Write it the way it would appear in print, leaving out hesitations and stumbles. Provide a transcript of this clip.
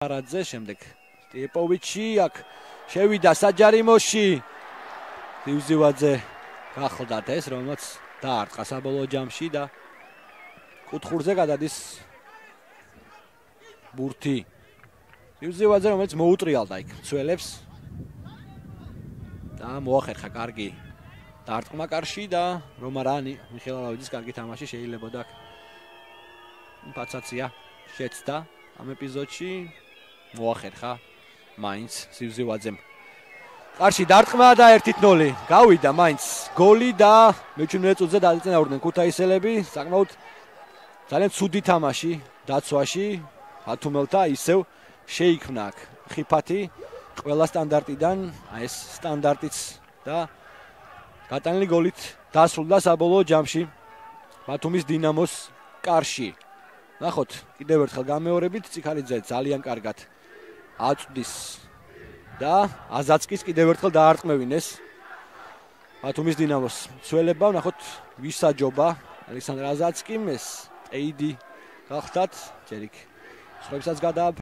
არაძე, შემდეგ სტიეპოვიჩი აქ შევიდა საჯარიმოში. რივზივაძე გახლდათ ეს, რომელმაც დაარტყა საბოლოო ჯამში და კუთხურზე გადადის ბურთი. რივზივაძე, რომელიც მოუტრიალდა იქ მცველებს და მოახერხა კარგი დაარტყმა კარში და რომარანი მიხეილავიძის კარგი თამაში შეიძლებოდა აქ პაცაცია შეცდა ამ ეპიზოდში მოახერხა მაინც რივზივაძემ. კარში დარტყმა და 1-0 გავიდა მაინც გოლი და მე-17 წუთზე დააწინაურდნენ ქუთაისელები. საკმაოდ ძალიან ცუდი თამაში დაცვაში ათუმელთა ისევ შეიქმნა აქ ხიფათი ყველა სტანდარტიდან, ეს სტანდარტიც და გატანილი გოლით დასრულდა საბოლოო ჯამში ბათუმის დინამოს კარში. ნახოთ კიდევ ერთხელ გამეორებით, ციხარიძე ძალიან კარგად აწვდის და აზაცკის კიდევ ერთხელ დაარტყმევინეს ბათუმის დინამოს მცველებმა. ნახოთ ვისაჯობა ალექსანდრ აზაცკიმ, ეს ყეიდი გახდათ, ჯერ იქ სხვებსაც გადააბ